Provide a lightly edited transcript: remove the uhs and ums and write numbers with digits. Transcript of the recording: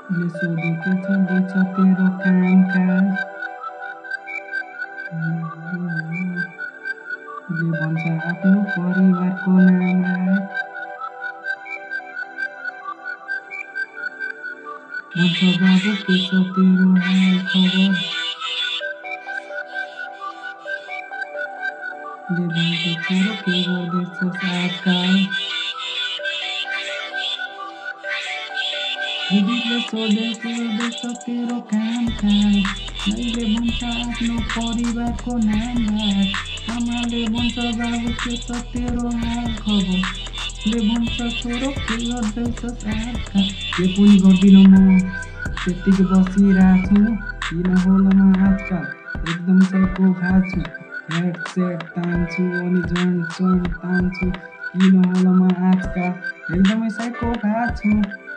ले सोधे के चल्दैछ तेरो कामकाज ले भन्छ आफ्नो परिवारको नामलाई भन्छ बाबु के छ तेरो हाल खबर ले भन्छ छोरो के गर्दैछस् आजकल दिदीले सोधे के गर्दैछ तेरो कामकाज मैले भन्छ आफ्नो परिवारको नामलाई आमाले भन्छ बाबु के छ तेरो हाल खबर ले भन्छ छोरो के गर्दैछस् आजकल के पनि गर्दिनँ म त्यत्तिकै बसिरहेको छु किन होला म आजकल एकदम साइको भएको छु हेडसेट तान्छु अनि जोइन्ट तान्छु किन होला म आजकल एकदमै साइको भएको छु